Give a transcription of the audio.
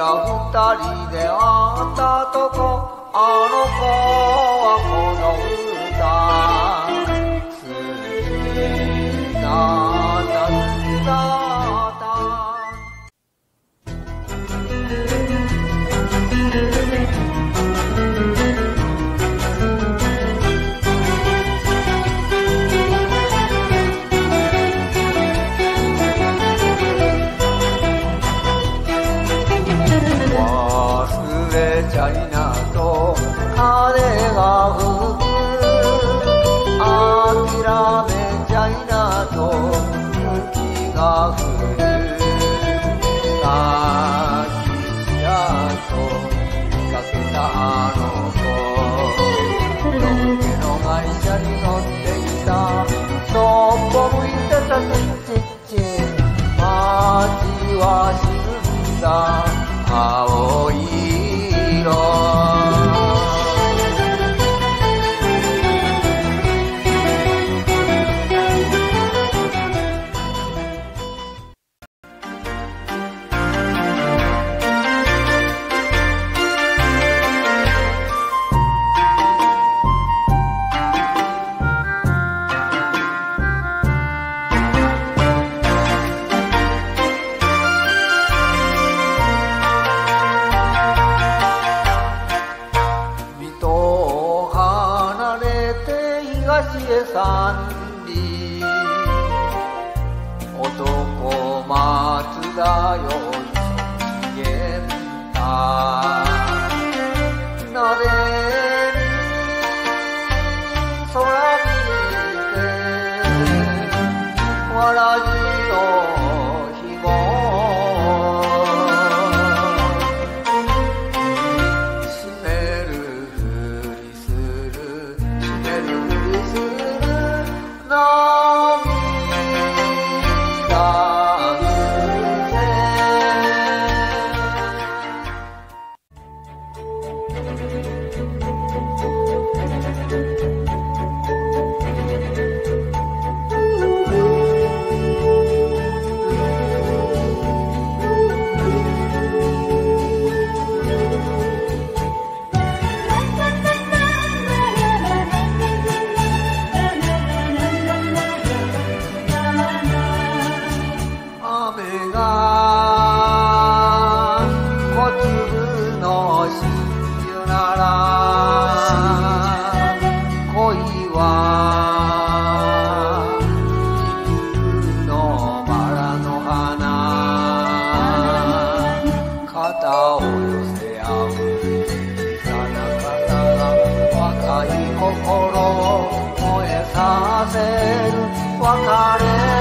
ら二人で会ったとこ、あの子はこの歌、好きな夏だった。忘れちゃいなと風が吹く、諦めちゃいなと雪が降る、さっきちらっと見かけたあの子、ロケの会社に乗ってきた、そっぽ向いてたちっち街は沈んだ青い色、三里男松だよいそげんた、なでに空見てわらじのひも閉めるふりする、閉めるふりする、肩を寄せ合う小さな肩が若い心を燃えさせる、別れ